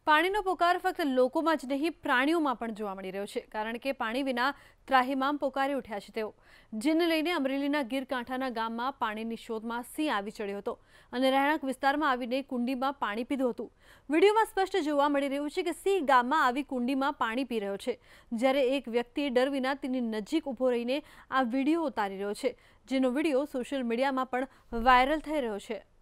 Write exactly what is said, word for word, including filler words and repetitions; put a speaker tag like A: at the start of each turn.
A: પાણીનો પોકાર ફક્ત લોકોમાં જ નહીં પ્રાણીઓમાં પણ જોવા મળી રહ્યો છે, કારણ કે પાણી વિના ત્રાહિમામ પોકારી ઉઠ્યા છે તેઓ. જેને લઈને અમરેલીના ગીરકાંઠાના ગામમાં પાણીની શોધમાં સિંહ આવી ચડ્યો હતો અને રહેણાંક વિસ્તારમાં આવીને કુંડીમાં પાણી પીધું હતું. વિડીયોમાં સ્પષ્ટ જોવા મળી રહ્યું છે કે સિંહ ગામમાં આવી કુંડીમાં પાણી પી રહ્યો છે, જ્યારે એક વ્યક્તિ ડર વિના તેની નજીક ઊભો રહીને આ વિડીયો ઉતારી રહ્યો છે, જેનો વિડીયો સોશિયલ મીડિયામાં પણ વાયરલ થઈ રહ્યો છે.